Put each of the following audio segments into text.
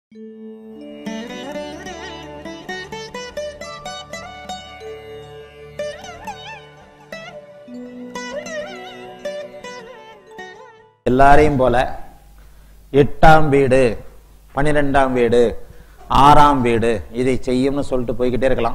எல்லாரையும் போல 8ஆம் வீடு 12ஆம் வீடு 6ஆம் வீடு இதை செய்யும்னு சொல்லிட்டு போய்கிட்டே இருக்கலாம்.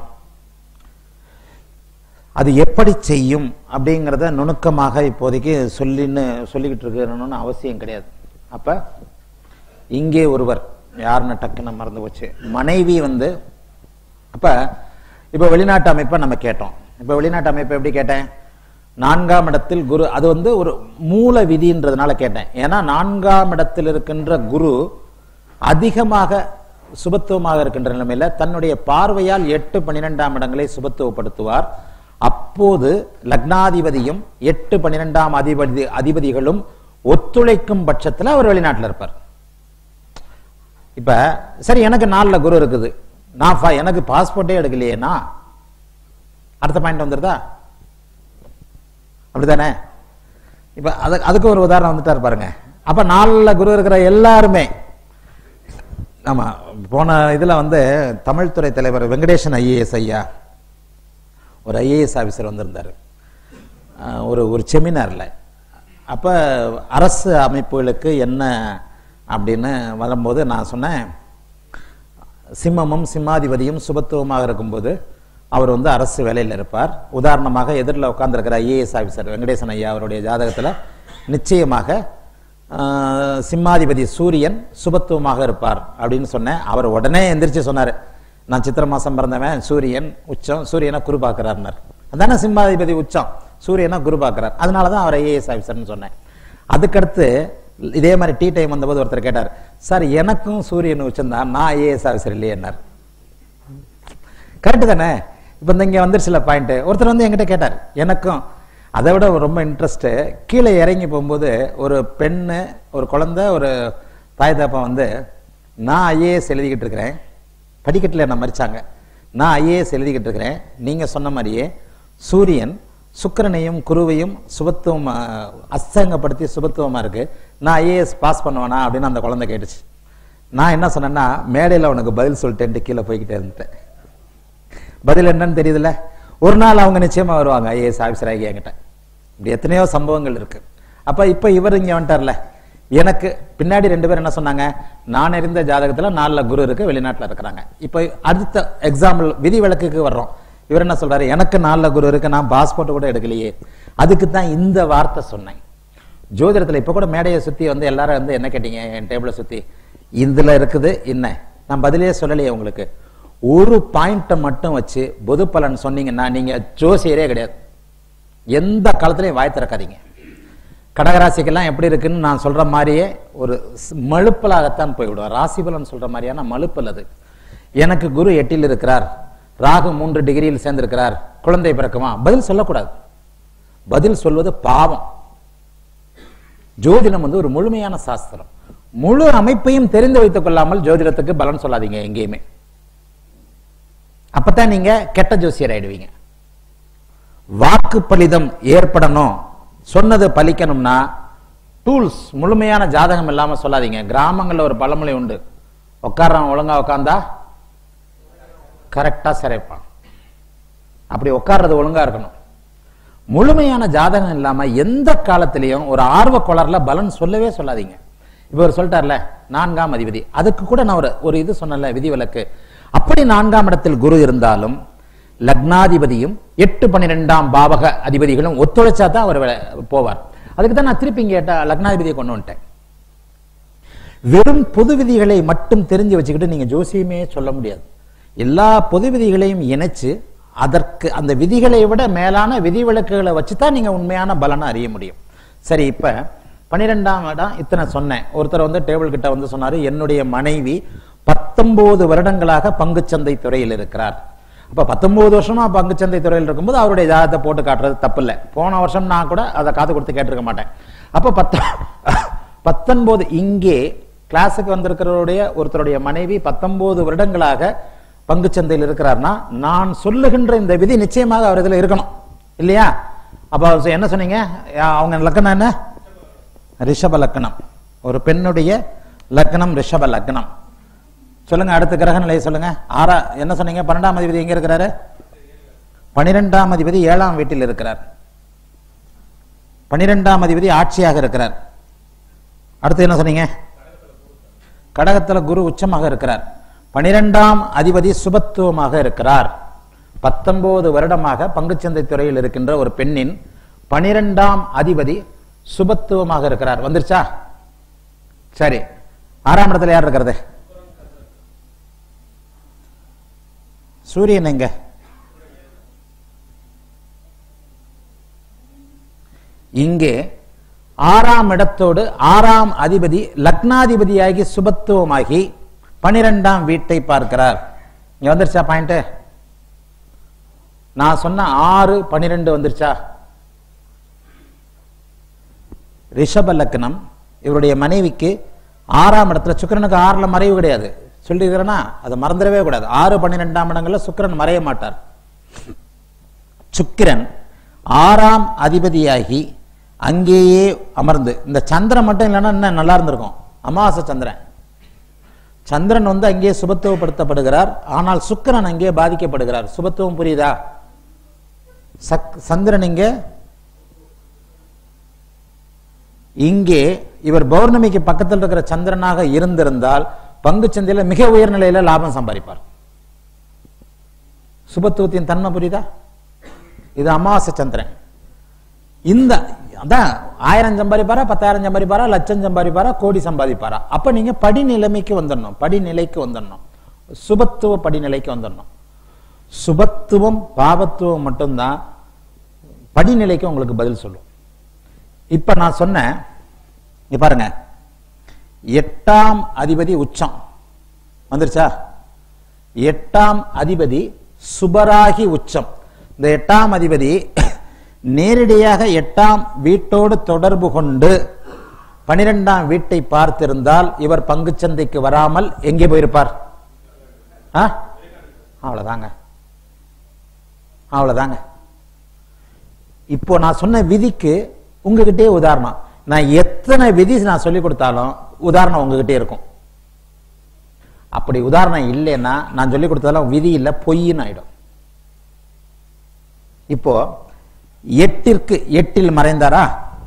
அது எப்படி செய்யும் அப்படிங்கிறத நுணுக்கமாக இப்போதைக்கு சொல்லிக்கிட்டு இருக்கணும்னு அவசியம் கிடையாது. அப்ப இங்கே ஒருவர் யாருன்னு டக்குன்னு மறந்து போச்சு, மனைவி வந்து அப்ப இப்ப வெளிநாட்டு அமைப்பை நம்ம கேட்டோம். இப்ப வெளிநாட்டு அமைப்பை எப்படி கேட்டேன்? 4ஆம் இடத்தில் குரு, அது வந்து ஒரு மூல விதின்றதுனால கேட்டேன். ஏன்னா 4ஆம் இடத்தில் இருக்கின்ற குரு அதிகமாக சுபத்துவமாக இருக்கின்ற நிலைமையில தன்னுடைய பார்வையால் 8, 12ஆம் இடங்களை சுபத்துவப்படுத்துவார். அப்போது லக்னாதிபதியும் 8, 12ஆம் அதிபதிகளும் ஒத்துழைக்கும் பட்சத்தில் அவர் வெளிநாட்டில் இருப்பார். இப்ப சரி, எனக்கு 4ல குரு இருக்குது, நான் எனக்கு பாஸ்போர்ட்டே எடுக்கலையேனா அடுத்த பாயிண்ட் வந்துருதா? அப்படித்தானே? இப்ப அதுக்கு ஒரு உதாரணம் வந்துட்டார் பாருங்க. அப்ப 4ல குரு இருக்கிற எல்லாருமே, நம்ம போன இதுல வந்து தமிழ் துறை தலைவர் வெங்கடேசன் ஐஏஎஸ் ஐயா, ஒரு ஐஏஎஸ் ஆபீசர் வந்திருந்தாரு ஒரு செமினார்ல. அப்ப அரசு அமைப்புகளுக்கு என்ன அப்படின்னு வரும்போது நான் சொன்னேன், சிம்மமும் சிம்மாதிபதியும் சுபத்துவமாக இருக்கும்போது அவர் வந்து அரசு வேலையில் இருப்பார். உதாரணமாக எதிரில் உட்கார்ந்துருக்கிற ஐஏஎஸ் ஆபீசர் வெங்கடேசன் ஐயா அவருடைய ஜாதகத்தில் நிச்சயமாக சிம்மாதிபதி சூரியன் சுபத்துவமாக இருப்பார் அப்படின்னு சொன்னேன். அவர் உடனே எந்திரிச்சு சொன்னார், நான் சித்திரை மாசம் பிறந்தவன், சூரியன் உச்சம், சூரியனை குரு பார்க்கிறார். அதானே சிம்மாதிபதி உச்சம், சூரியனை குரு பார்க்கிறார், அதனாலதான் அவர் ஐஏஎஸ் ஆபீசர்னு சொன்னேன். அதுக்கடுத்து இதே மாதிரி டீ டைம் வந்தபோது ஒருத்தர் கேட்டார், சார் எனக்கும் சூரியன் உச்சம் தான், நான் ஐஏஎஸ் ஆபீசர் இல்லையே என்னார். கரெக்டு தானே? இப்ப இங்க வந்துருச்சுல பாயிண்ட். ஒருத்தர் வந்து என்கிட்ட கேட்டார், எனக்கும் அதை விட ரொம்ப இன்ட்ரெஸ்ட், கீழே இறங்கி போகும்போது ஒரு பெண்ணு, ஒரு குழந்தை, ஒரு தாய் தாப்பா வந்து, நான் ஐஏஎஸ் எழுதிக்கிட்டு இருக்கிறேன், படிக்கட்டில் என்ன மறிச்சாங்க, நான் ஐஏஎஸ் எழுதிக்கிட்டு இருக்கிறேன், நீங்க சொன்ன மாதிரியே சூரியன் சுக்கிரனையும் குருவையும் சுபத்துவம் அஸ்தங்கப்படுத்தி சுபத்துவமா இருக்கு, நான் ஐஏஎஸ் பாஸ் பண்ணுவேனா அப்படின்னு அந்த குழந்தை கேட்டுச்சு. நான் என்ன சொன்னேன்னா, மேடையில் உனக்கு பதில் சொல்லிட்டேன்ட்டு கீழே போய்கிட்டே இருந்துட்டேன். பதில் என்னன்னு தெரியுதுல்ல? ஒரு நாள் அவங்க நிச்சயமா வருவாங்க ஐஏஎஸ் ஆபீசர் ஆகி என்கிட்ட. இப்படி எத்தனையோ சம்பவங்கள் இருக்கு. அப்ப இப்ப இவர் இங்க வந்துட்டார்ல, எனக்கு பின்னாடி 2 பேர் என்ன சொன்னாங்க, நான் அறிந்த ஜாதகத்துல 4ல குரு இருக்கு, வெளிநாட்டுல இருக்கிறாங்க. இப்ப அடுத்த எக்ஸாம்பிள் விதி விலக்குக்கு வர்றோம். இவர் என்ன சொல்றாரு, எனக்கு 4ல குரு இருக்கு, நான் பாஸ்போர்ட் கூட எடுக்கலையே. அதுக்கு தான் இந்த வார்த்தை சொன்னேன். ஜோதிடத்துல இப்ப கூட மேடையை சுத்தி வந்து எல்லாரும் வந்து என்ன கேட்டீங்க, என் டேபிளை சுத்தி இதுல இருக்குது என்ன, நான் பதிலே சொல்லலையே உங்களுக்கு. ஒரு பாயிண்ட்டை மட்டும் வச்சு பொது பலன் சொன்னீங்கன்னா நீங்க ஜோசியரே கிடையாது. எந்த காலத்திலையும் வாய் திறக்காதீங்க. கடகராசிக்கெல்லாம் எப்படி இருக்குன்னு நான் சொல்ற மாதிரியே ஒரு மழுப்பலாகத்தான் போய்விடுவார். ராசி பலன் சொல்ற மாதிரியான மழுப்பல் அது. எனக்கு குரு 8ல் இருக்கிறார், ராகு 3 டிகிரியில் சேர்ந்திருக்கிறார், குழந்தை பிறக்குமா? பதில் சொல்லக்கூடாது. பதில் சொல்வது பாவம். ஜோதிடம் வந்து ஒரு முழுமையான சாஸ்திரம். முழு அமைப்பையும் தெரிந்து வைத்துக் கொள்ளாமல் ஜோதிடத்துக்கு பலன் சொல்லாதீங்க எங்கேயுமே. அப்பதான் நீங்க கெட்ட ஜோசியர் ஆயிடுவீங்க. வாக்கு பலிதம் ஏற்படணும், சொன்னது பலிக்கணும்னா டூல்ஸ் முழுமையான ஜாதகம் இல்லாம சொல்லாதீங்க. கிராமங்கள்ல ஒரு பழமொழி உண்டு, உட்கார்றவன் ஒழுங்கா உட்கார்ந்தா கரெக்டா சிறைப்பான். அப்படி உட்கார்றது ஒழுங்கா இருக்கணும். முழுமையான ஜாதகம் இல்லாம எந்த காலத்திலையும் ஒரு ஆர்வ கோளாறுல பலன் சொல்லவே சொல்லாதீங்க. இப்ப ஒரு சொல்லிட்டார்ல 4ஆம் அதிபதி, அதுக்கு கூட நான் ஒரு இது சொன்னல விதி விலக்கு. அப்படி 4ஆம் இடத்தில் குரு இருந்தாலும் லக்னாதிபதியும் 8, 12ஆம் பாவக அதிபதிகளும் ஒத்துழைச்சா தான் அவர் போவார். அதுக்கு தான் நான் திருப்பி கேட்ட லக்னாதிபதியை கொண்டு வந்துட்டேன். வெறும் பொது விதிகளை மட்டும் தெரிஞ்சு வச்சுக்கிட்டு நீங்க ஜோசியமே சொல்ல முடியாது. எல்லா பொது விதிகளையும் இணைச்சு அதற்கு அந்த விதிகளை விட மேலான விதிவிலக்குகளை வச்சுதான் நீங்க உண்மையான பலனை அறிய முடியும். சரி, இப்ப 12ஆம் இடம் இத்தனை சொன்னேன். ஒருத்தர் வந்து டேபிள் கிட்ட வந்து சொன்னாரு, என்னுடைய மனைவி 19 வருடங்களாக பங்குச்சந்தை துறையில் இருக்கிறார். அப்ப 19 வருஷமா பங்குச்சந்தை துறையில் இருக்கும்போது அவருடைய ஜாதகத்தை போட்டு காட்டுறது தப்பு இல்லை. போன வருஷம் நான் கூட அதை காது கொடுத்து கேட்டிருக்க மாட்டேன். அப்ப 19 இங்கே கிளாஸுக்கு வந்திருக்கிறவருடைய ஒருத்தருடைய மனைவி 19 வருடங்களாக பங்குச்சந்தையில் இருக்கிறார்னா நான் சொல்லுகின்ற இந்த விதி நிச்சயமாக அவர் இதுல இருக்கணும் இல்லையா? அப்ப என்ன சொன்னீங்க, அவங்க லக்னம் என்ன? ரிஷப லக்னம். ஒரு பெண்ணுடைய லக்னம் ரிஷப லக்னம். சொல்லுங்க, அடுத்த கிரக நிலையை சொல்லுங்க. என்ன சொன்னீங்க? 12ஆம் அதிபதி எங்க இருக்கிறாரு? 12ஆம் அதிபதி 7ஆம் வீட்டில் இருக்கிறார். 12ஆம் அதிபதி ஆட்சியாக இருக்கிறார். அடுத்து என்ன சொன்னீங்க? கடகத்துல குரு உச்சமாக இருக்கிறார். 12ஆம் அதிபதி சுபத்துவமாக இருக்கிறார். 19 வருடமாக பங்குச்சந்தை துறையில் இருக்கின்ற ஒரு பெண்ணின் 12ஆம் அதிபதி சுபத்துவமாக இருக்கிறார். வந்துருச்சா? சரி, 6ஆம் இடத்துல யார் இருக்கிறது? சூரியன் எங்க? இங்கே 6ஆம் இடத்தோடு 6ஆம் அதிபதி லக்னாதிபதியாகி சுபத்துவமாகி 12ஆம் வீட்டை பார்க்கிறார். இங்க வந்துருச்சா பாயிண்ட்? நான் சொன்ன 6 12 வந்துருச்சா? ரிஷப லக்னம். இவருடைய மனைவிக்கு 6ஆம் இடத்துல, சுக்கிரனுக்கு 6ல மறைவு கிடையாது சொல்லிருக்கிறேன்னா அதை மறந்துடவே கூடாது. 6 12ஆம் இடங்கள்ல சுக்கிரன் மறைய மாட்டார். சுக்கிரன் 6ஆம் அதிபதியாகி அங்கேயே அமர்ந்து, இந்த சந்திரன் மட்டும் இல்லைன்னா இன்னும் நல்லா இருந்திருக்கும். அமாவாசை சந்திரன், சந்திரன் வந்து அங்கே சுபத்துவப்படுத்தப்படுகிறார். ஆனால் சுக்கிரன் அங்கே பாதிக்கப்படுகிறார். சுபத்துவம் புரியுதா? சந்திரன் இங்கே இவர் பௌர்ணமிக்கு பக்கத்தில் இருக்கிற சந்திரனாக இருந்திருந்தால் பங்கு சந்தையில மிக உயர் நிலையில லாபம் சம்பாதிப்பார். சுபத்துவத்தின் தன்மை புரியுதா? இது அமாவாசை சந்திரன். இந்த அதான் 1000 சம்பாதிப்பாரா, 10,000 சம்பாதிப்பாரா, லட்சம் சம்பாதிப்பாரா, கோடி சம்பாதிப்பாரா? அப்ப நீங்க படிநிலைமைக்கு வந்துடணும், படிநிலைக்கு வந்துடணும், சுபத்துவ படிநிலைக்கு வந்துடணும். சுபத்துவம் பாபத்துவம் மட்டும்தான் படிநிலைக்கு உங்களுக்கு பதில் சொல்லும். இப்ப நான் சொன்னேன், பாருங்க, 8ஆம் அதிபதி உச்சம் வந்துருச்சா? 8ஆம் அதிபதி சுபராகி உச்சம். இந்த 8ஆம் அதிபதி நேரடியாக 8ஆம் வீட்டோடு தொடர்பு கொண்டு 12ஆம் வீட்டை பார்த்திருந்தால் இவர் பங்கு சந்தைக்கு வராமல் எங்கே போயிருப்பார்? அவ்வளவுதாங்க, அவ்வளவுதாங்க. இப்போ நான் சொன்ன விதிக்கு உங்ககிட்டே உதாரணம், நான் எத்தனை விதி நான் சொல்லிக் கொடுத்தாலும் உதாரணம் உங்ககிட்டே இருக்கும். அப்படி உதாரணம் இல்லைன்னா நான் சொல்லிக் கொடுத்தாலும் விதி இல்லை, பொய்ன்னு ஆயிடும். இப்போ 8ற்கு 8ல் மறைந்தாரா?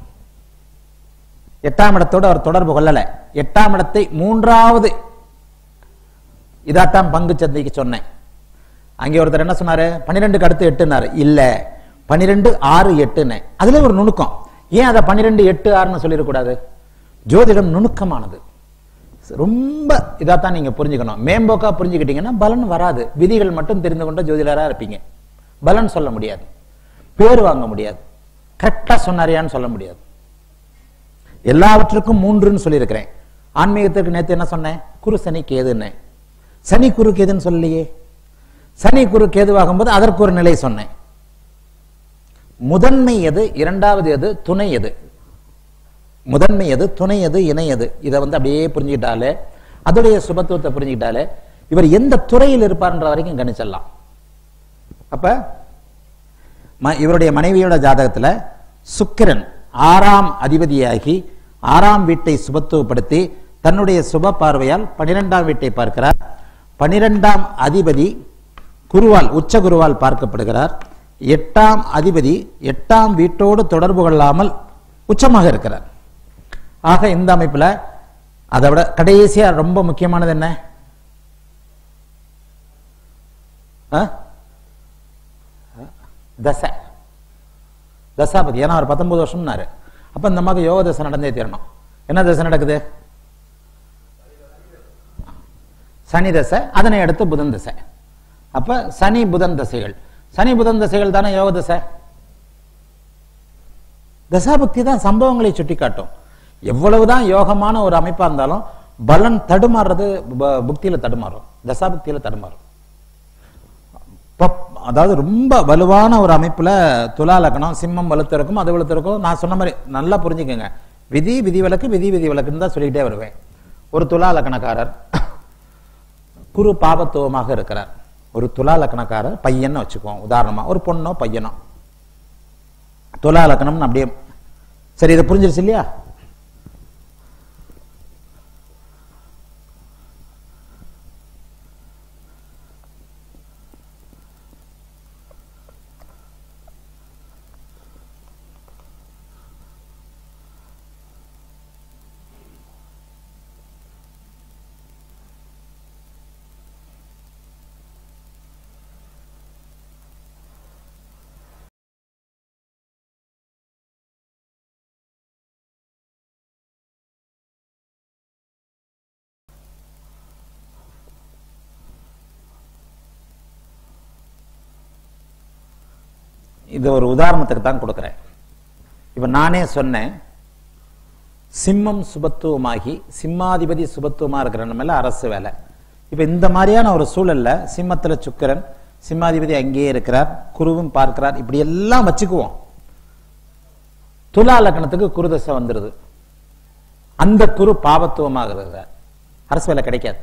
8ஆம் இடத்தோடு அவர் தொடர்பு கொள்ளல. 8ஆம் இடத்தை 3வது இதாத்தான் பங்கு சந்தைக்கு சொன்னேன். அங்கே ஒருத்தர் என்ன சொன்னாரு? 12க்கு அடுத்து 8னாரு. இல்ல, 12 6 8. அதுல ஒரு நுணுக்கம். ஏன் அதை 12 8 6ன்னு சொல்லிடக்கூடாது? ஜோதிடம் நுணுக்கமானது, ரொம்ப இதாத்தான் நீங்க புரிஞ்சுக்கணும். மேம்போக்கா புரிஞ்சுக்கிட்டீங்கன்னா பலன் வராது. விதிகள் மட்டும் தெரிந்து கொண்ட ஜோதிடரா இருப்பீங்க. பலன் சொல்ல முடியாது, பேர் வாங்க முடியாது, கரெக்டா சொன்னாரியான்னு சொல்ல முடியாது. எல்லாவற்றுக்கும் 3ன்னு சொல்லியிருக்கிறேன். ஆன்மீகத்திற்கு நேற்று என்ன சொன்னேன்? குரு சனி கேதுன்னு. சனி குரு கேதுன்னு சொல்லலையே. சனி குரு கேதுவாகும் போது அதற்கு ஒரு நிலை சொன்னேன். முதன்மை எது, இரண்டாவது எது, துணை எது? முதன்மை எது, துணை எது, இணை எது? இதை அப்படியே புரிஞ்சுக்கிட்டாலே, அதோடைய சுபத்துவத்தை புரிஞ்சுக்கிட்டாலே இவர் எந்த துறையில் இருப்பார்ன்ற வரைக்கும் கணிச்சிடலாம். அப்ப இவருடைய மனைவியோட ஜாதகத்துல சுக்கிரன் 6ஆம் அதிபதியாகி 6ஆம் வீட்டை சுபத்துவப்படுத்தி தன்னுடைய சுப பார்வையால் 12ஆம் வீட்டை பார்க்கிறார். 12ஆம் அதிபதி குருவால், உச்ச குருவால் பார்க்கப்படுகிறார். 8ஆம் அதிபதி 8ஆம் வீட்டோடு தொடர்பு கொள்ளாமல் உச்சமாக இருக்கிறார். ஆக இந்த அமைப்புல அதை விட கடைசியா ரொம்ப முக்கியமானது என்ன? தசை, தசாபதி. ஏன்னா அவர் 19 வருஷம்னாரு. அப்ப இந்த மாதிரி யோக தசை நடந்தே தீரணும். என்ன தசை நடக்குது? சனி தசை, அதனை அடுத்து புதன் தசை. அப்ப சனி புதன் தசைகள், சனி புதன் தசைகள் தானே யோக தசை. தசாபக்தி தான் சம்பவங்களை சுட்டி காட்டும். எவ்வளவுதான் யோகமான ஒரு அமைப்பா இருந்தாலும் பலன் தடுமாறுறது புக்தியில தடுமாறும், தசாபக்தியில தடுமாறும். அதாவது ரொம்ப வலுவான ஒரு அமைப்புல துலா லக்னம், சிம்மம் வலுத்திருக்கும், அது வலுத்திருக்கும். நான் சொன்ன மாதிரி நல்லா புரிஞ்சுக்கோங்க. விதி விதி விலக்கு, விதி விதி விலக்குன்னு தான் சொல்லிக்கிட்டே வருவேன். ஒரு துலா லக்னக்காரர் குரு பாபத்துவமாக இருக்கிறார். ஒரு துலா லக்னக்காரர் பையன்னு வச்சுக்குவோம் உதாரணமா, ஒரு பொண்ணோ பையனோ துலா லக்னம் அப்படியே. சரி, இதை புரிஞ்சிருச்சு இல்லையா? இது ஒரு உதாரணத்துக்கு தான் கொடுக்கிறேன். இப்ப நானே சொன்னேன், சிம்மம் சுபத்துவமாகி சிம்மாதிபதி சுபத்துவமா இருக்கிற நம்ம அரசு வேலை. இப்ப இந்த மாதிரியான ஒரு சூழல்ல சிம்மத்துல சுக்கிரன், சிம்மாதிபதி அங்கேயே இருக்கிறார், குருவும் பார்க்கிறார், இப்படி எல்லாம் வச்சுக்குவோம். துலா லக்னத்துக்கு குரு தசை வந்துருது. அந்த குரு பாபத்துவமாக இருக்கிறார், அரசு வேலை கிடைக்காது.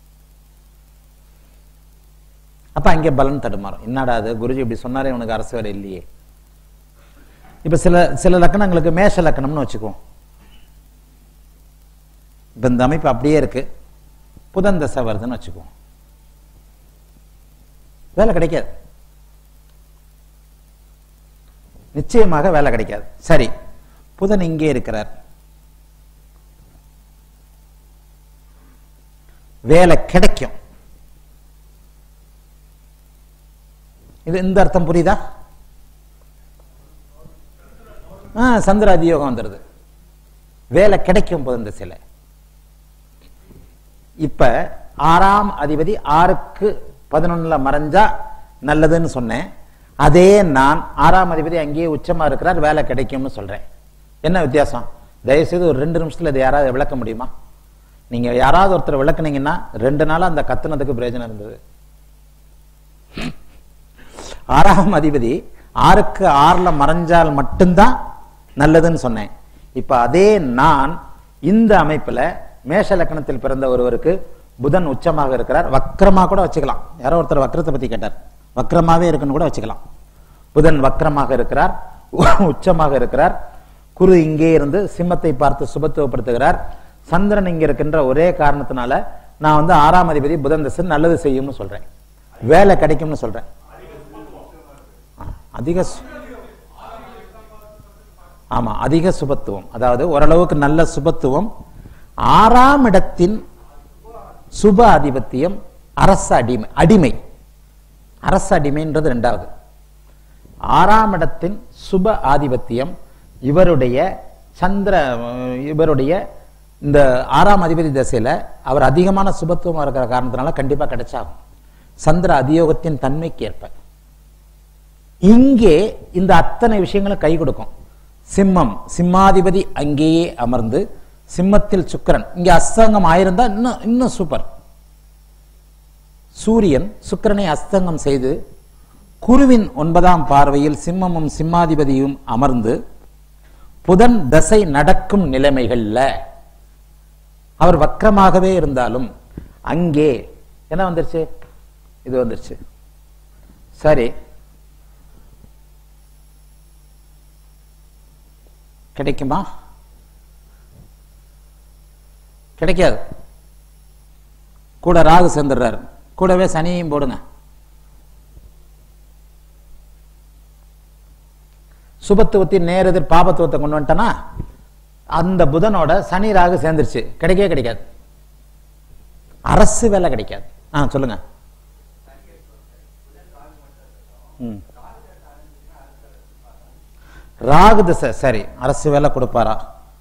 அப்ப அங்கே பலன் தடுமாறும். என்னடா அது குருஜி இப்படி சொன்னாரே, உனக்கு அரசு வேலை இல்லையே. இப்ப சில லக்னங்களுக்கு மேஷ லக்னம்னு வச்சுக்குவோம். இப்ப இந்த அமைப்பு அப்படியே இருக்கு, புதன் தசை வருதுன்னு வச்சுக்குவோம், வேலை கிடைக்காது, நிச்சயமாக வேலை கிடைக்காது. சரி, புதன் இங்கே இருக்கிறார், வேலை கிடைக்கும். இது இந்த அர்த்தம் புரியுதா? சந்திர அதியோகம் வந்துருது, வேலை கிடைக்கும் புதன் திசையில. இப்ப 6ஆம் அதிபதி 6க்கு 11ல மறைஞ்சா நல்லதுன்னு சொன்னேன். அதே நான் 6ஆம் அதிபதி அங்கேயே உச்சமா இருக்கிறார், வேலை கிடைக்கும்னு சொல்றேன். என்ன வித்தியாசம்? தயவுசெய்து ஒரு 2 நிமிஷத்துல இதை யாராவது விளக்க முடியுமா? நீங்க யாராவது ஒருத்தர் விளக்குனீங்கன்னா 2 நாளா அந்த கத்துனதுக்கு பிரயோஜனம் இருந்தது. 6ஆம் அதிபதி 6க்கு 6ல மறைஞ்சால் மட்டும்தான் நல்லதுன்னு சொன்னேன். இப்ப அதே நான் இந்த அமைப்புல மேஷ லக்னத்தில் பிறந்த ஒருவருக்கு புதன் உச்சமாக இருக்கிறார், வக்ரமா கூட வச்சுக்கலாம். யாரோ ஒருத்தர் வக்ரத்தை பத்தி கேட்டார், வக்ரமாவே இருக்குன்னு கூட வச்சுக்கலாம். புதன் வக்ரமாக இருக்கிறார், உச்சமாக இருக்கிறார். குரு இங்கே இருந்து சிம்மத்தை பார்த்து சுபத்துவப்படுத்துகிறார். சந்திரன் இங்க இருக்கின்ற ஒரே காரணத்தினால நான் 6ஆம் அதிபதி புதன் திசை நல்லது செய்யும்னு சொல்றேன், வேலை கிடைக்கும்னு சொல்றேன். அதிக சுபத்துவம், அதாவது ஓரளவுக்கு நல்ல சுபத்துவம். 6ஆம் இடத்தின் சுப ஆதிபத்தியம் அரச அடிமை, அரச அடிமைன்றது 2வது. 6ஆம் இடத்தின் சுப ஆதிபத்தியம் இவருடைய இந்த 6ஆம் அதிபதி தசையில அவர் அதிகமான சுபத்துவமா இருக்கிற காரணத்தினால கண்டிப்பா கிடைச்சாகும், சந்திர அதியோகத்தின் தன்மைக்கு ஏற்ப. இங்கே இந்த அத்தனை விஷயங்களும் கை கொடுக்கும். சிம்மம், சிம்மாதிபதி அங்கேயே அமர்ந்து, சிம்மத்தில் சுக்கிரன், இங்க அஸ்தங்கம் ஆயிருந்தா இன்னும் சூப்பர். சூரியன் சுக்கிரனை அஸ்தங்கம் செய்து குருவின் 9ஆம் பார்வையில் சிம்மமும் சிம்மாதிபதியும் அமர்ந்து புதன் தசை நடக்கும் நிலைமைகள்ல அவர் வக்கரமாகவே இருந்தாலும் அங்கே என்ன வந்துருச்சு? இது வந்துருச்சு. சரி, கிடைக்குமா? கிடைக்காது. கூட ராகு சேர்ந்துடுறாரு, கூடவே சனியையும் போடுங்க. சுபத்துவத்தின் நேரெதிர் பாபத்துவத்தை கொண்டு வந்துட்டனா அந்த புதனோட சனி ராகு சேர்ந்துருச்சு, கிடைக்கவே கிடைக்காது, அரசு வேலை கிடைக்காது. சொல்லுங்க. ராகு திசை சரி, அரசு வேலை கொடுப்பாரா?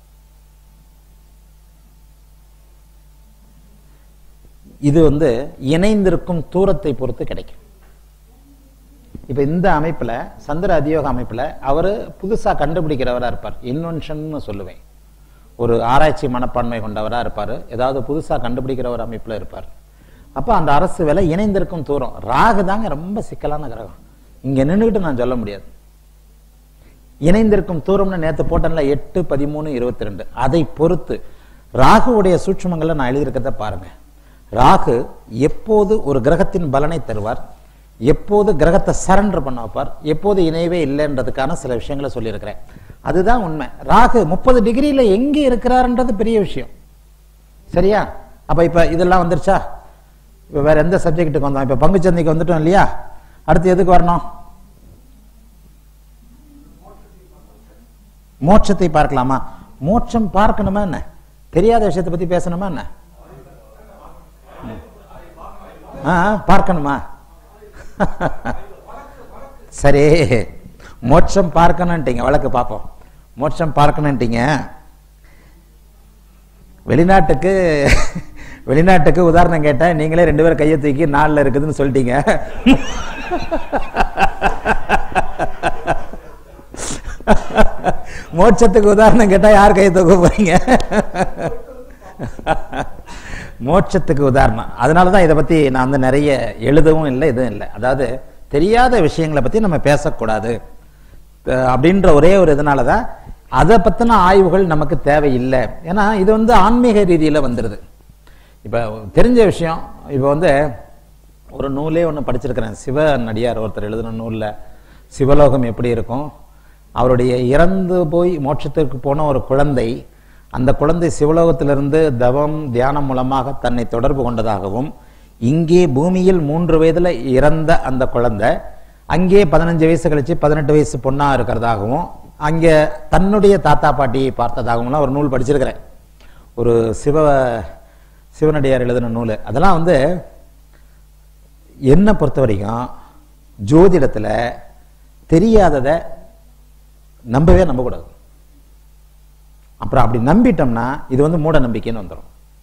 இது இணைந்திருக்கும் தூரத்தை பொறுத்து கிடைக்கும். இப்ப இந்த அமைப்புல சந்திர அதியோக அமைப்புல அவரு புதுசா கண்டுபிடிக்கிறவரா இருப்பார், இன்வென்ஷன் சொல்லுவேன். ஒரு ஆராய்ச்சி மனப்பான்மை கொண்டவரா இருப்பாரு, ஏதாவது புதுசா கண்டுபிடிக்கிறவர் அமைப்புல இருப்பார். அப்ப அந்த அரசு வேலை இணைந்திருக்கும் தூரம். ராகு தாங்க ரொம்ப சிக்கலான கிரகம், இங்க நின்றுகிட்டு நான் சொல்ல முடியாது. இணைந்திருக்கும் தூரம்னு நேற்று போட்டேன்ல 8, 13, 22, அதை பொறுத்து ராகுவுடைய சூட்சுமங்களை நான் எழுதியிருக்கிறத பாருங்க. ராகு எப்போது ஒரு கிரகத்தின் பலனை தருவார், எப்போது கிரகத்தை சரண்டர் பண்ண வைப்பார், எப்போது இணையவே இல்லைன்றதுக்கான சில விஷயங்களை சொல்லியிருக்கிறேன். அதுதான் உண்மை. ராகு 30 டிகிரியில எங்க இருக்கிறார்ன்றது பெரிய விஷயம். சரியா? அப்ப இப்ப இதெல்லாம் வந்துருச்சா? இப்ப வேற எந்த சப்ஜெக்ட்டுக்கு வந்தோம்? இப்ப பங்குச்சந்தைக்கு வந்துட்டோம் இல்லையா? அடுத்து எதுக்கு வரணும்? மோட்சத்தை பார்க்கலாமா? மோட்சம் பார்க்கணுமா என்ன? தெரியாத விஷயத்தை பத்தி பேசணுமா என்ன? பார்க்கணுமா? சரி, மோட்சம் பார்க்கணும்ட்டீங்க, வழக்கு பார்ப்போம். மோட்சம் பார்க்கணும்ட்டீங்க. வெளிநாட்டுக்கு உதாரணம் கேட்டேன், நீங்களே 2 பேரும் கையை தூக்கி 4ல இருக்குதுன்னு சொல்லிட்டீங்க. மோட்சத்துக்கு உதாரணம் கேட்டா யார் கை தூக்க போறீங்க? மோட்சத்துக்கு உதாரணம். அதனாலதான் இதை பத்தி நான் வந்து நிறைய எழுதவும் இல்லை, இதுவும் இல்லை. அதாவது தெரியாத விஷயங்களை பத்தி நம்ம பேசக்கூடாது அப்படின்ற ஒரே ஒரு இதனாலதான் அதை பத்தின ஆய்வுகள் நமக்கு தேவையில்லை. ஏன்னா இது வந்து ஆன்மீக ரீதியில வந்துருது. இப்ப தெரிஞ்ச விஷயம், இப்ப வந்து ஒரு நூலே ஒன்று படிச்சிருக்கிறேன். சிவ நடிகார் ஒருத்தர் எழுதின நூல்ல சிவலோகம் எப்படி இருக்கும், அவருடைய இறந்து போய் மோட்சத்திற்கு போன ஒரு குழந்தை, அந்த குழந்தை சிவலோகத்திலிருந்து தவம் தியானம் மூலமாக தன்னை தொடர்பு கொண்டதாகவும், இங்கே பூமியில் 3 வயதுல இறந்த அந்த குழந்தை அங்கே 15 வயசு கழிச்சு 18 வயசு பொண்ணா இருக்கிறதாகவும், அங்கே தன்னுடைய தாத்தா பாட்டியை பார்த்ததாகவும் ஒரு நூல் படிச்சிருக்கிறேன். ஒரு சிவனடியார் எழுதின நூல். அதெல்லாம் வந்து என்ன பொறுத்த வரைக்கும் ஜோதிடத்துல தெரியாததை நம்பவே நம்பக்கூடாது. அப்புறம் அப்படி நம்பிட்டோம்னா இது வந்து மூட நம்பிக்கைன்னு வந்துடும்.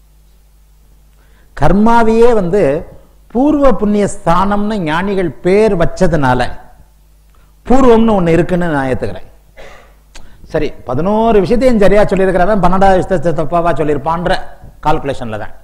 கர்மாவையே வந்து பூர்வ புண்ணிய ஸ்தானம்னு ஞானிகள் பேர் வச்சதுனால பூர்வம்னு ஒண்ணு இருக்குன்னு நான் ஏத்துக்கிறேன். சரி, 11 விஷயத்தையும் சரியா சொல்லியிருக்கிறவன் 12வது விஷயத்தை தப்பாவா சொல்லியிருப்பான்ற கால்குலேஷன்ல தான்.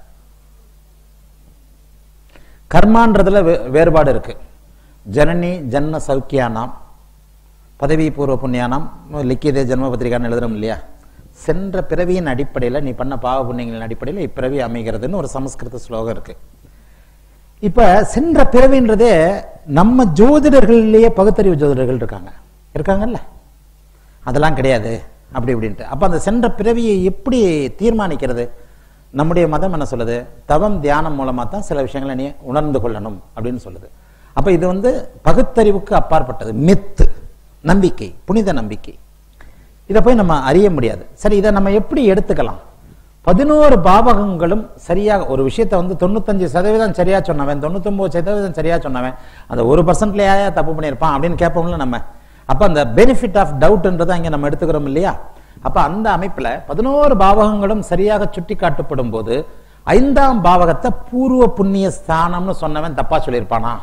கர்மான்றதுல வேறுபாடு இருக்கு. ஜனனி ஜன்ம சௌக்கியானாம் பதவி பூர்வ புண்ணியானாம் லிக்கியதே ஜென்ம பத்திரிகான்னு எழுதுறோம் இல்லையா? சென்ற பிறவியின் அடிப்படையில் நீ பண்ண பாவ புண்ணியங்களின் அடிப்படையில் இப்பிறவி அமைகிறதுன்னு ஒரு சமஸ்கிருத ஸ்லோகம் இருக்கு. இப்ப சென்ற பிறவின்றதே நம்ம ஜோதிடர்கள்லயே பகுத்தறிவு ஜோதிடர்கள் இருக்காங்கல்ல, அதெல்லாம் கிடையாது அப்படி இப்படின்ட்டு. அப்ப அந்த சென்ற பிறவியை எப்படி தீர்மானிக்கிறது? நம்முடைய மதம் என்ன சொல்லுது? தவம் தியானம் மூலமா தான் சில விஷயங்களை நீ உணர்ந்து கொள்ளணும் அப்படின்னு சொல்லுது. அப்ப இது வந்து பகுத்தறிவுக்கு அப்பாற்பட்டது, மித்து, நம்பிக்கை, புனித நம்பிக்கை. இதை போய் நம்ம அறிய முடியாது. சரி, இதை நம்ம எப்படி எடுத்துக்கலாம்? 11 பாவகங்களும் சரியாக ஒரு விஷயத்தை வந்து 95% சரியா சொன்னவன், 99% சரியா சொன்னவன், அந்த 1%லயா தப்பு பண்ணியிருப்பான் அப்படின்னு கேட்போம்ல நம்ம. அப்ப அந்த பெனிஃபிட் ஆஃப் டவுட்ன்றதை அங்க நம்ம எடுத்துக்கிறோம் இல்லையா? அப்ப அந்த அமைப்புல 11 பாவகங்களும் சரியாக சுட்டி காட்டப்படும் போது 5ஆம் பாவகத்தை பூர்வ புண்ணிய ஸ்தானம்னு சொன்னவன் தப்பா சொல்லியிருப்பானா?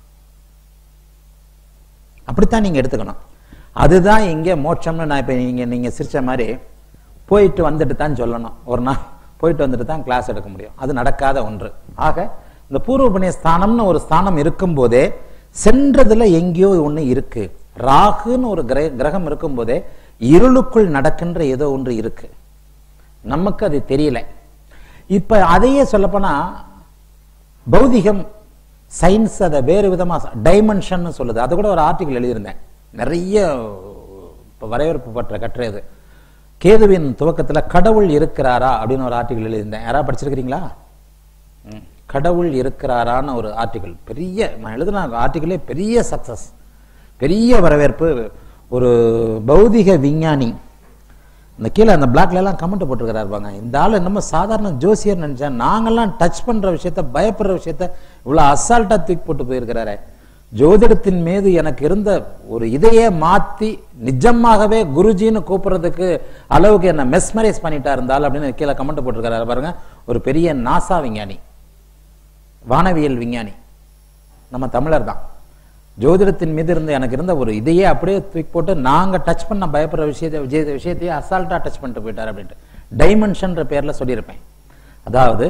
அப்படித்தான் நீங்க எடுத்துக்கணும். அதுதான் இங்க மோட்சம்னு நான் இப்ப நீங்க சிரிச்ச மாதிரி போயிட்டு வந்துட்டு தான் சொல்லணும். ஒரு நாள் போயிட்டு வந்துட்டு தான் கிளாஸ் எடுக்க முடியும். அது நடக்காத ஒன்று. ஆக இந்த பூர்வ புண்ணிய ஸ்தானம்னு ஒரு ஸ்தானம் இருக்கும் போதே சென்றதுல எங்கேயோ ஒண்ணு இருக்கு. ராகுன்னு ஒரு கிரகம் இருக்கும் போதே இருளுக்குள் நடக்கின்ற ஏதோ ஒன்று இருக்கு, நமக்கு அது தெரியல. இப்ப அதையே சொல்லப்போனா பௌதிகம் சயின்ஸ் அதை வேறு விதமா டைமென்ஷன் சொல்லுது. அது கூட ஒரு ஆர்டிகல் எழுதியிருந்தேன், நிறைய வரவேற்பு பெற்ற கட்டுரை. அது கேதுவின் துவக்கத்துல கடவுள் இருக்கிறாரா அப்படின்னு ஒரு ஆர்டிகல் எழுதியிருந்தேன். யாரா படிச்சிருக்கிறீங்களா? கடவுள் இருக்கிறாரான்னு ஒரு ஆர்டிகல், பெரிய, நான் எழுதின ஆர்டிகலே பெரிய சக்சஸ், பெரிய வரவேற்பு. ஒரு பௌதிக விஞ்ஞானி இந்த கீழே அந்த பிளாக்ல எல்லாம் கமெண்ட் போட்டிருக்கிறாரு பாங்க. இந்த ஆள் என்னமோ சாதாரண ஜோசியர் நினைச்சேன், நாங்கெல்லாம் டச் பண்ற விஷயத்த, பயப்படுற விஷயத்த இவ்வளவு அசால்ட்டா தூக்கி போட்டு போயிருக்கிறாரு. ஜோதிடத்தின் மீது எனக்கு இருந்த ஒரு இதையே மாத்தி நிஜமாகவே குருஜின்னு கூப்பிடுறதுக்கு அளவுக்கு என்ன மெஸ்மரைஸ் பண்ணிட்டா இருந்தால் அப்படின்னு கீழே கமெண்ட் போட்டிருக்கிறாரு பாருங்க. ஒரு பெரிய நாசா விஞ்ஞானி, வானவியல் விஞ்ஞானி, நம்ம தமிழர் தான். ஜோதிடத்தின் மீது இருந்து எனக்கு இருந்த ஒரு இதையே அப்படியே தூக்கி போட்டு நாங்க டச் பண்ண பயப்படுற விஷயத்தையே அசால்ட்டா டச் பண்ணிட்டு போயிட்டாரு அப்படின்ட்டு டைமென்ஷன் பேர்ல சொல்லியிருப்பேன். அதாவது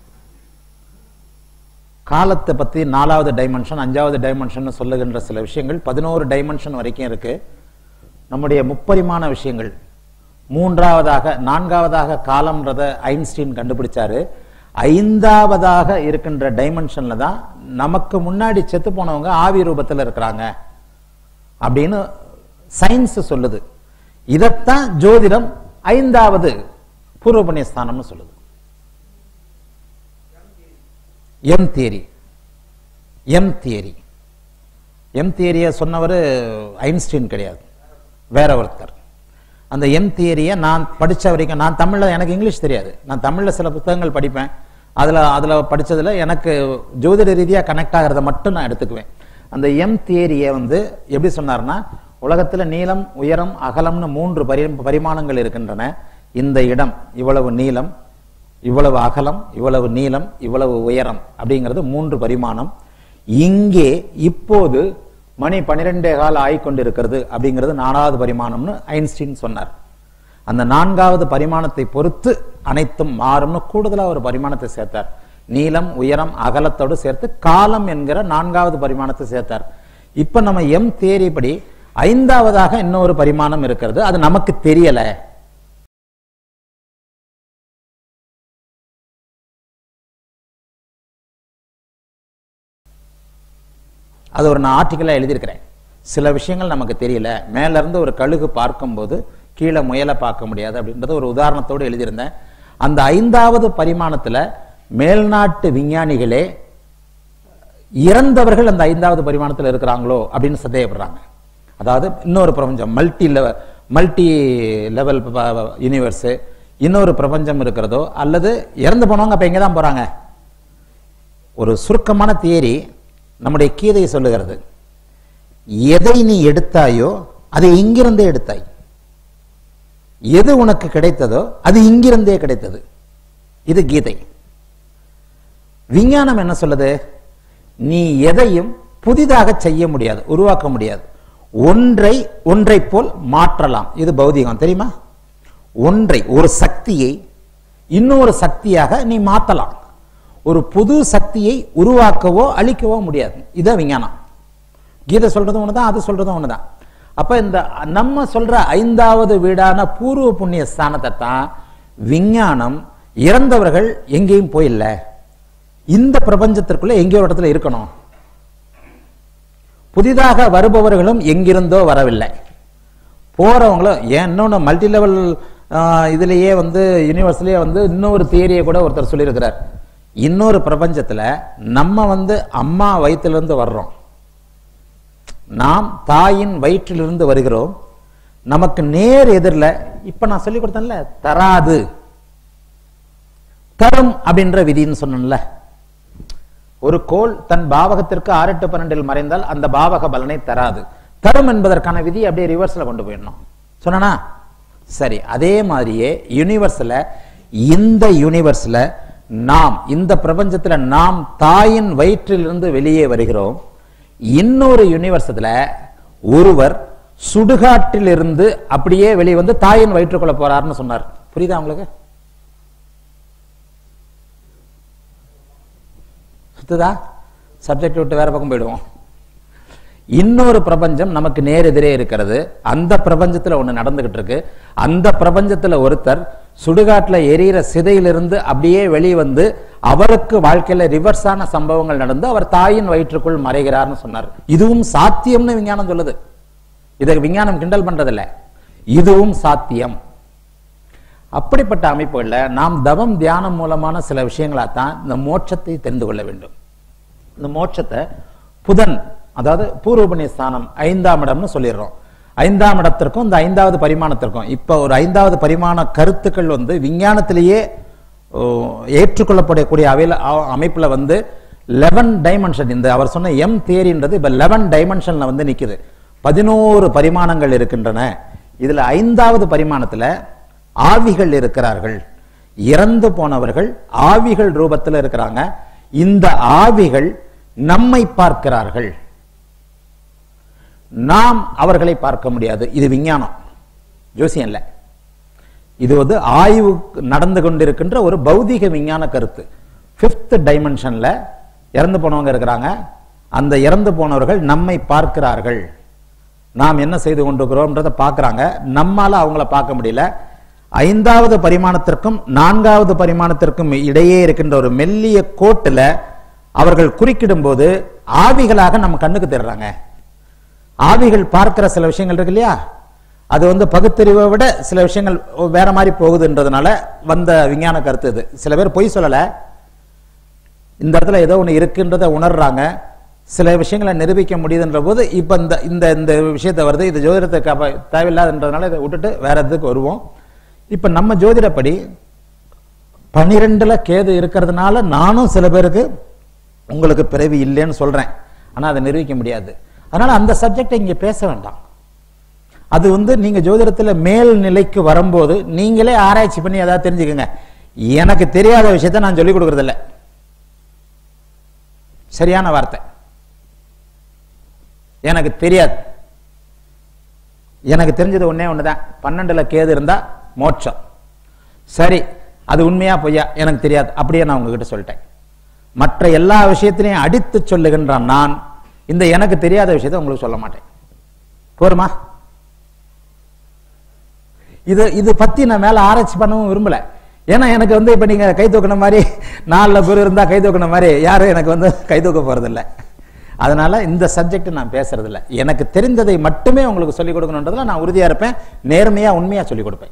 காலத்தை பத்தி 4வது டைமென்ஷன் 5வது டைமென்ஷன் சொல்லுகின்ற சில விஷயங்கள் 11 டைமென்ஷன் வரைக்கும் இருக்கு. நம்முடைய முப்பரிமாண விஷயங்கள் 4வதாக காலம்ன்றத ஐன்ஸ்டீன் கண்டுபிடிச்சாரு. 5வதாக இருக்கின்ற டைமென்ஷன்ல தான் நமக்கு முன்னாடி செத்து போனவங்க ஆவி ரூபத்தில் இருக்கிறாங்க அப்படின்னு சயின்ஸ் சொல்லுது. இதத்தான் ஜோதிடம் 5வது பூர்வ புண்ணிய ஸ்தானம்னு சொல்லுது. எம் தியரியை சொன்னவர் ஐன்ஸ்டீன் கிடையாது, வேற ஒருத்தர். அந்த எம் தியரியை நான் படிச்ச வரைக்கும், நான் தமிழ்ல, எனக்கு இங்கிலீஷ் தெரியாது, நான் தமிழ்ல சில புத்தகங்கள் படிப்பேன். அதுல படிச்சதுல எனக்கு ஜோதிட ரீதியா கனெக்ட் ஆகிறத மட்டும் நான் எடுத்துக்குவேன். அந்த எம் தியரியை வந்து எப்படி சொன்னார்னா, உலகத்துல நீளம் உயரம் அகலம்னு 3 பரிமாணங்கள் இருக்கின்றன. இந்த இடம் இவ்வளவு நீளம், இவ்வளவு அகலம், இவ்வளவு நீளம், இவ்வளவு உயரம் அப்படிங்கிறது 3 பரிமாணம். இங்கே இப்போது மணி 12:15 ஆகிக்கொண்டிருக்கிறது அப்படிங்கிறது 4வது பரிமாணம்னு ஐன்ஸ்டீன் சொன்னார். அந்த நான்காவது பரிமாணத்தை பொறுத்து அனைத்தும் மாறும்னு கூடுதலா ஒரு பரிமாணத்தை சேர்த்தார். நீளம், உயரம், அகலத்தோடு சேர்த்து காலம் என்கிற நான்காவது பரிமாணத்தை சேர்த்தார். இப்ப நம்ம எம் தியரி படி ஐந்தாவதாக இன்னொரு பரிமாணம் இருக்கிறது, அது நமக்கு தெரியல. அது ஒரு நான் ஆர்டிக்கலா எழுதியிருக்கிறேன். சில விஷயங்கள் நமக்கு தெரியல, மேல இருந்து ஒரு கழுகு பார்க்கும்போது கீழே முயலை பார்க்க முடியாது அப்படின்றது ஒரு உதாரணத்தோடு எழுதியிருந்தேன். அந்த ஐந்தாவது பரிமாணத்துல மேல்நாட்டு விஞ்ஞானிகளே இறந்தவர்கள் அந்த ஐந்தாவது பரிமாணத்தில் இருக்கிறாங்களோ அப்படின்னு சந்தேகப்படுறாங்க. அதாவது இன்னொரு பிரபஞ்சம், மல்டி லெவல் யூனிவர்ஸ், இன்னொரு பிரபஞ்சம் இருக்கிறதோ, அல்லது இறந்து போனவங்க அப்ப எங்கதான் போறாங்க? ஒரு சுருக்கமான தியரி நம்முடைய கீதை சொல்லுகிறது, எதை நீ எடுத்தாயோ அதை இங்கிருந்தே எடுத்தாய், எது உனக்கு கிடைத்ததோ அது இங்கிருந்தே கிடைத்தது. இது கீதை. விஞ்ஞானம் என்ன சொல்லுது? நீ எதையும் புதிதாக செய்ய முடியாது, உருவாக்க முடியாது. ஒன்றை போல் மாற்றலாம். இது பௌதிகம், தெரியுமா? ஒரு சக்தியை இன்னொரு சக்தியாக நீ மாற்றலாம். ஒரு புது சக்தியை உருவாக்கவோ அழிக்கவோ முடியாது. இதான் விஞ்ஞானம். கீதை சொல்றதும் ஒண்ணுதான், அது சொல்றதும் ஒண்ணுதான். அப்ப இந்த நம்ம சொல்ற ஐந்தாவது வீடான பூர்வ புண்ணிய ஸ்தானத்தை தான் விஞ்ஞானம் இறந்தவர்கள் எங்கேயும் போயில்ல, இந்த பிரபஞ்சத்திற்குள்ள எங்கேயோ ஒரு இடத்துல இருக்கணும், புதிதாக வருபவர்களும் எங்கிருந்தோ வரவில்லை, போறவங்களும் ஏன் இன்னொன்னு மல்டி லெவல் இதுலயே யூனிவர்ஸ்லயே இன்னொரு தியரியை கூட ஒருத்தர் சொல்லியிருக்கிறார். இன்னொரு பிரபஞ்சத்துல நம்ம அம்மா வயிற்றிலிருந்து வர்றோம், நாம் தாயின் வயிற்றிலிருந்து வருகிறோம், நமக்கு நேர் எதிரில் இப்ப நான் சொல்லி கொடுத்தேன்ல தராது தரும் அப்படின்ற விதின்னு சொன்னேன்ல, ஒரு கோள் தன் பாவகத்திற்கு 6, 8, 12 மறைந்தால் அந்த பாவக பலனை தராது. தரும் என்பதற்கான விதி அப்படியே ரிவர்ஸ்ல கொண்டு போயிடணும் சொன்னா சரி. அதே மாதிரியே இந்த யூனிவர்ஸ்ல நாம், இந்த பிரபஞ்சத்துல நாம் தாயின் வயிற்றிலிருந்து வெளியே வருகிறோம். இன்னொரு யூனிவர்ஸ்ல ஒருவர் சுடுகாட்டில் இருந்து அப்படியே வெளியே தாயின் வயிற்றுக்குள்ள போறாருன்னு சொன்னார். புரியுதா உங்களுக்கு? சுத்துதா? சப்ஜெக்ட் விட்டு வேற பக்கம் போயிடுவோம். இன்னொரு பிரபஞ்சம் நமக்கு நேர் எதிரே இருக்கிறது. அந்த பிரபஞ்சத்துல ஒண்ணு நடந்துகிட்டு இருக்கு. அந்த பிரபஞ்சத்துல ஒருத்தர் சுடுகாட்டுல எரியிற சிதையிலிருந்து அப்படியே வெளியே அவருக்கு வாழ்க்கையில ரிவர்ஸான சம்பவங்கள் நடந்து அவர் தாயின் வயிற்றுக்குள் மறைகிறார்னு சொன்னார். இதுவும் சாத்தியம்னு விஞ்ஞானம் சொல்லுது. இதை விஞ்ஞானம் கிண்டல் பண்றதில்ல, இதுவும் சாத்தியம். அப்படிப்பட்ட அமைப்புகள்ல நாம் தவம் தியானம் மூலமான சில விஷயங்களாத்தான் இந்த மோட்சத்தை தெரிந்து கொள்ள வேண்டும். இந்த மோட்சத்தை புதன், அதாவது பூர்வ புண்ணிய ஸ்தானம் 5ஆம் இடம்னு சொல்லிடுறோம். 5ஆம் இடத்திற்கும் இந்த 5வது பரிமாணத்திற்கும் இப்ப ஒரு 5வது பரிமாண கருத்துக்கள் விஞ்ஞானத்திலேயே ஏற்றுக்கொள்ளப்படக்கூடிய அமைப்புல 11 டைமென்ஷன், இந்த அவர் சொன்ன எம் தியரின்றது இப்ப 11 டைமென்ஷன்ல நிக்குது. 11 பரிமாணங்கள் இருக்கின்றன. இதுல 5வது பரிமாணத்துல ஆவிகள் இருக்கிறார்கள். இறந்து போனவர்கள் ஆவிகள் ரூபத்தில் இருக்கிறாங்க. இந்த ஆவிகள் நம்மை பார்க்கிறார்கள், நாம் அவர்களை பார்க்க முடியாது. இது விஞ்ஞானம், ஜோசியம் இல்ல. இது ஆய்வு நடந்து கொண்டிருக்கின்ற ஒரு பௌதிக விஞ்ஞான கருத்து. 5th டைமென்ஷன்ல இறந்து போனவங்க இருக்கிறாங்க. அந்த இறந்து போனவர்கள் நம்மை பார்க்கிறார்கள், நாம் என்ன செய்து கொண்டிருக்கிறோம்ன்றத பார்க்கிறாங்க. நம்மால அவங்கள பார்க்க முடியல. 5வது பரிமாணத்திற்கும் 4வது பரிமாணத்திற்கும் இடையே இருக்கின்ற ஒரு மெல்லிய கோட்டுல அவர்கள் குறுக்கிடும் போது ஆவிகளாக நம்ம கண்ணுக்கு தெரிறாங்க. ஆவிகள் பார்க்கிற சில விஷயங்கள் இருக்கு இல்லையா, அது பகுத்தறிவை விட சில விஷயங்கள் வேற மாதிரி போகுதுன்றதுனால வந்த விஞ்ஞான கருத்து இது. சில பேர் பொய் சொல்லல, இந்த இடத்துல ஏதோ ஒண்ணு இருக்குன்றதை உணர்றாங்க. சில விஷயங்களை நிரூபிக்க முடியுதுன்ற போது இப்ப இந்த விஷயத்தை வருது. இது ஜோதிடத்துக்கு தேவையில்லாதுன்றதுனால இதை விட்டுட்டு வேற எதுக்கு வருவோம். இப்ப நம்ம ஜோதிடப்படி 12ல கேது இருக்கிறதுனால நானும் சில பேருக்கு உங்களுக்கு பிறவி இல்லைன்னு சொல்றேன், ஆனா அதை நிரூபிக்க முடியாது. அதனால அந்த சப்ஜெக்டை இங்க பேச வேண்டாம். அது நீங்க ஜோதிடத்துல மேல் நிலைக்கு வரும்போது நீங்களே ஆராய்ச்சி பண்ணி ஏதாவது தெரிஞ்சுக்கங்க. எனக்கு தெரியாத விஷயத்தை நான் சொல்லிக் கொடுக்கறது இல்லை, சரியான வார்த்தை. எனக்கு தெரியாது. எனக்கு தெரிஞ்சது ஒன்னே ஒண்ணுதான், 12ல கேது இருந்தா மோட்சம். சரி, அது உண்மையா பொய்யா எனக்கு தெரியாது, அப்படியே நான் உங்ககிட்ட சொல்லிட்டேன். மற்ற எல்லா விஷயத்திலையும் அடித்து சொல்லுகின்றான் நான், இந்த எனக்கு தெரியாத விஷயத்தை உங்களுக்கு சொல்ல மாட்டேன். போருமா? இது பத்தி நான் மேல ஆராய்ச்சி பண்ணவும் விரும்பல. ஏன்னா எனக்கு இப்ப நீங்க கை தூக்கின மாதிரி 4 பேர் இருந்தா கை தூக்கின மாதிரி யாரும் எனக்கு கை தூக்க போறதில்லை. அதனால இந்த சப்ஜெக்ட் நான் பேசுறது இல்லை. எனக்கு தெரிந்ததை மட்டுமே உங்களுக்கு சொல்லிக் கொடுக்கணுன்றதுல நான் உறுதியா இருப்பேன். நேர்மையா உண்மையா சொல்லிக் கொடுப்பேன்.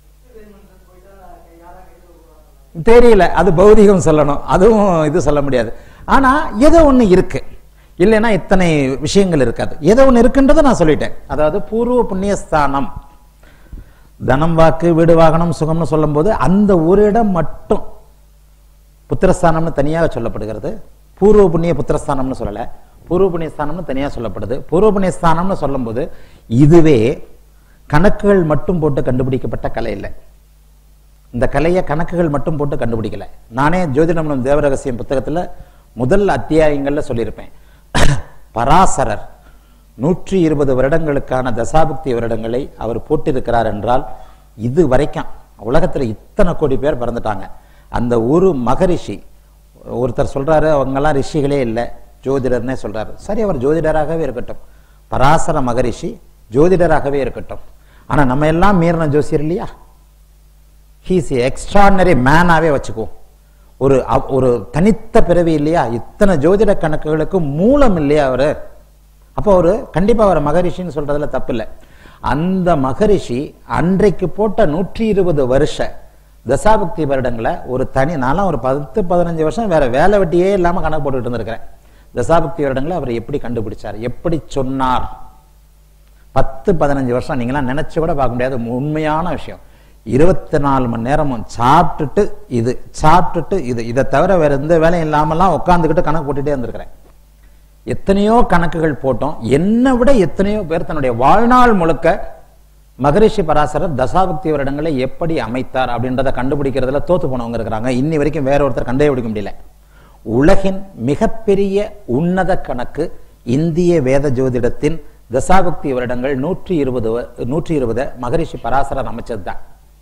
தெரியல, அது பௌதிகம் சொல்லணும், அதுவும் இது சொல்ல முடியாது. ஆனா ஏதோ ஒண்ணு இருக்கு, இல்லைன்னா இத்தனை விஷயங்கள் இருக்காது. ஏதோ ஒண்ணு இருக்குன்றதை நான் சொல்லிட்டேன். அதாவது பூர்வ புண்ணியஸ்தானம், தனம் வாக்கு வீடு வாகனம் சுகம்னு சொல்லும் போது அந்த ஒரு இடம் மட்டும் புத்திரஸ்தானம்னு தனியாக சொல்லப்படுகிறது. பூர்வ புண்ணிய புத்திரஸ்தானம்னு சொல்லல, பூர்வ புண்ணியஸ்தானம்னு தனியாக சொல்லப்படுது. பூர்வ புண்ணியஸ்தானம்னு சொல்லும் போது இதுவே கணக்குகள் மட்டும் போட்டு கண்டுபிடிக்கப்பட்ட கலை இல்லை. இந்த கலையை கணக்குகள் மட்டும் போட்டு கண்டுபிடிக்கல. நானே ஜோதிடம் தேவரகசியம் புத்தகத்துல முதல் அத்தியாயங்கள்ல சொல்லியிருப்பேன். பராசரர் 120 வருடங்களுக்கான தசாபுக்தி வருடங்களை அவர் போட்டிருக்கிறார் என்றால், இது வரைக்கும் உலகத்துல இத்தனை கோடி பேர் பிறந்துட்டாங்க. அந்த ஒரு மகரிஷி ஒருத்தர் சொல்றாரு, அவங்கெல்லாம் ரிஷிகளே இல்லை, ஜோதிடர்னே சொல்றாரு. சரி, அவர் ஜோதிடராகவே இருக்கட்டும், பராசர மகரிஷி ஜோதிடராகவே இருக்கட்டும். ஆனா நம்ம எல்லாம் மீறின ஜோசியர் இல்லையா? ஹீஸ் எக்ஸ்ட்ராடினரி மேனாவே வச்சுக்குவோம். ஒரு தனித்த பிறவி இல்லையா? இத்தனை ஜோதிட கணக்குகளுக்கு மூலம் இல்லையா அவரு? அப்போ அவரு கண்டிப்பா அவர் மகரிஷின்னு சொல்றதுல தப்பு இல்லை. அந்த மகரிஷி அன்றைக்கு போட்ட 120 வருஷ தசாபக்தி வருடங்களை ஒரு தனி, நான்லாம் ஒரு 10-15 வருஷம் வேற வேலை வெட்டியே இல்லாம கணக்கு போட்டுட்டு இருந்திருக்கிறேன். தசாபக்தி வருடங்களை அவர் எப்படி கண்டுபிடிச்சார், எப்படி சொன்னார்? 10-15 வருஷம் நீங்களாம் நினைச்சு கூட பார்க்க முடியாது. உண்மையான விஷயம். 24 மணி நேரமும் சாப்பிட்டுட்டு இது இதை தவிர வேற எந்த வேலையும் இல்லாமலாம் உட்காந்துக்கிட்டு கணக்கு போட்டுட்டே இருந்திருக்கிறேன். எத்தனையோ கணக்குகள் போட்டோம். என்னை விட எத்தனையோ பேர் தன்னுடைய வாழ்நாள் முழுக்க மகரிஷி பராசரர் தசாபக்தி வருடங்களை எப்படி அமைத்தார் அப்படின்றத கண்டுபிடிக்கிறதுல தோத்து போனவங்க இருக்கிறாங்க. இன்னி வரைக்கும் வேற ஒருத்தர் கண்டே பிடிக்க முடியல. உலகின் மிகப்பெரிய உன்னத கணக்கு இந்திய வேத ஜோதிடத்தின் தசாபக்தி வருடங்கள் 120 மகரிஷி பராசரர் அமைச்சதுதான்.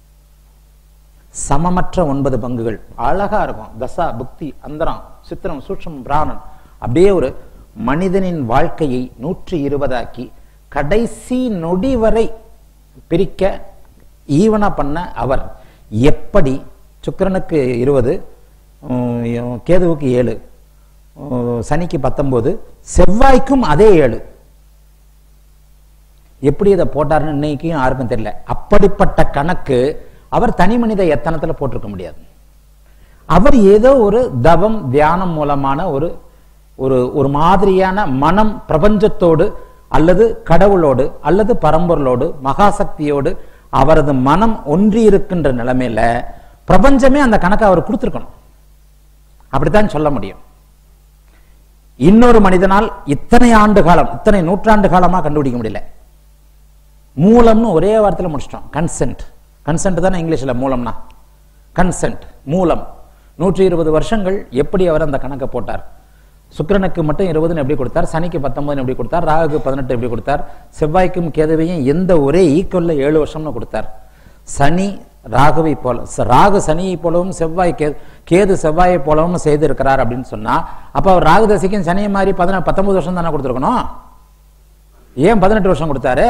சமமற்ற 9 பங்குகள் அழகா இருக்கும். தசா புக்தி அந்தரம் சித்திரம் சூட்சம் பிராணன், அப்படியே ஒரு மனிதனின் வாழ்க்கையை 120 ஆக்கி கடைசி நொடி வரை பிரிக்க ஈவனா பண்ண அவர் எப்படி சுக்கிரனுக்கு 20, கேதுவுக்கு 7, சனிக்கு 19, செவ்வாய்க்கும் அதே 7, எப்படி இதை போட்டாருன்னு இன்னைக்கும் யாருக்கும் தெரியல. அப்படிப்பட்ட கணக்கு அவர் தனி மனித எத்தனத்துல போட்டிருக்க முடியாது. அவர் ஏதோ ஒரு தவம் தியானம் மூலமான ஒரு மாதிரியான மனம் பிரபஞ்சத்தோடு அல்லது கடவுளோடு அல்லது பரம்பொருளோடு மகாசக்தியோடு அவரது மனம் ஒன்றி இருக்கின்ற நிலைமையில பிரபஞ்சமே அந்த கணக்கை அவர் கொடுத்திருக்கணும். அப்படித்தான் சொல்ல முடியும். இன்னொரு மனிதனால் இத்தனை ஆண்டு காலம், இத்தனை நூற்றாண்டு காலமா கண்டுபிடிக்க முடியல. மூலம்னு ஒரே வார்த்தையில முடிச்சிட்டோம். கன்சென்ட் தானே இங்கிலீஷ்ல மூலம்னா. கன்சென்ட் மூலம். 120 வருஷங்கள் எப்படி அவர் அந்த கணக்கை போட்டார்? சுக்கிரனுக்கு மட்டும் 20 எப்படி கொடுத்தார், சனிக்கு 19 எப்படி கொடுத்தார், ராகுக்கு 18 எப்படி கொடுத்தார், செவ்வாய்க்கும் கேதுவையும் எந்த ஒரே ஈக்குவல்ல 7 வருஷம்னு கொடுத்தார். சனி ராகுவை போல, ராகு சனியை போலவும் செவ்வாய் கேது செவ்வாயை போலவும் செய்து இருக்கிறார் அப்படின்னு சொன்னா, அப்ப அவர் ராகு தசைக்கும் சனியை மாதிரி 19 வருஷம் தானே கொடுத்துருக்கணும். ஏன் 18 வருஷம் கொடுத்தாரு?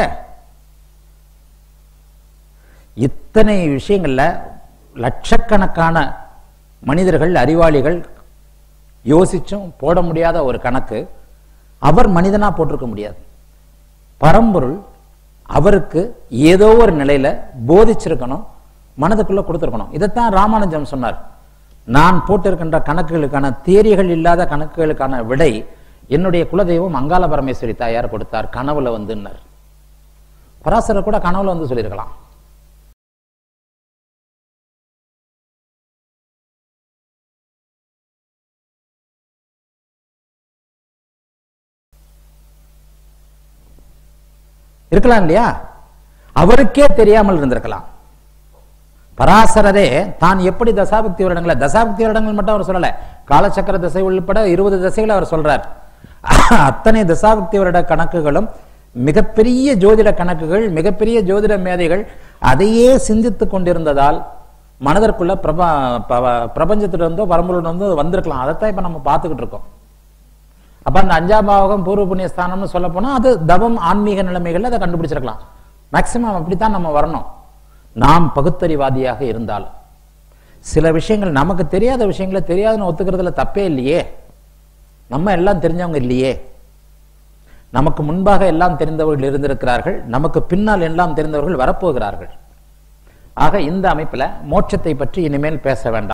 இத்தனை விஷயங்கள்ல லட்சக்கணக்கான மனிதர்கள் அறிவாளிகள் யோசிச்சும் போட முடியாத ஒரு கணக்கு அவர் மனிதனா போட்டிருக்க முடியாது. பரம்பொருள் அவருக்கு ஏதோ ஒரு நிலையில போதிச்சிருக்கணும், மனதுக்குள்ள கொடுத்திருக்கணும். இதைத்தான் ராமானுஜம் சொன்னார். நான் போட்டிருக்கின்ற கணக்குகளுக்கான தியரிகள் இல்லாத கணக்குகளுக்கான விடை என்னுடைய குலதெய்வம் அங்காள பரமேஸ்வரி தாயார் கொடுத்தார், கனவுல வந்துன்னார். பராசரர் கூட கனவுல வந்து சொல்லியிருக்கலாம். இருக்கலாம் இல்லையா? அவருக்கே தெரியாமல் இருந்திருக்கலாம். பராசரரே தான் எப்படி தசாபக்தி வருடங்கள் மட்டும் அவர் சொல்லல, காலச்சக்கர தசை உள்பட 20 தசைகள் அவர் சொல்றார். அத்தனை தசாபக்தி வருட கணக்குகளும் மிகப்பெரிய ஜோதிட கணக்குகள், மிகப்பெரிய ஜோதிட மேதைகள் அதையே சிந்தித்து கொண்டிருந்ததால் மனதிற்குள்ள பிரபஞ்சத்திலிருந்தோ பரம்பொருளிலிருந்தோ வந்திருக்கலாம். அதைத்தான் இப்ப நம்ம பார்த்துக்கிட்டு இருக்கோம். அப்ப அந்த அஞ்சாம் பாவகம் பூர்வ புண்ணிய ஸ்தானம்னு சொல்ல போனா அது தவம் ஆன்மீக நிலைமைகள்ல அதை கண்டுபிடிச்சிருக்கலாம். மேக்சிமம் அப்படித்தான் நம்ம வரணும். நாம் பகுத்தறிவாதியாக இருந்தால் சில விஷயங்கள் நமக்கு தெரியாத விஷயங்களை தெரியாதுன்னு ஒத்துக்கிறதுல தப்பே இல்லையே. நம்ம எல்லாம் தெரிஞ்சவங்க இல்லையே. நமக்கு முன்பாக எல்லாம் தெரிந்தவர்கள் இருந்திருக்கிறார்கள், நமக்கு பின்னால் எல்லாம் தெரிந்தவர்கள் வரப்போகிறார்கள். ஆக இந்த அமைப்புல மோட்சத்தை பற்றி இனிமேல் பேச வேண்டாம்.